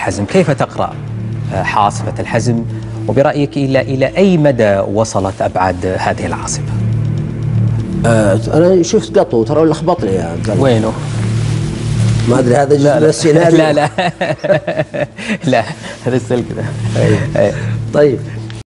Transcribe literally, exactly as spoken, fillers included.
الحزم، كيف تقرأ عاصفة الحزم؟ وبرأيك إلى إلى أي مدى وصلت أبعاد هذه العاصفة؟ آه أنا شفت قطو ترى لخبطني يا عبد الله. وينه؟ ما أدري هذا جزء من السيناريو. لا لا لا هذا السلك ده. طيب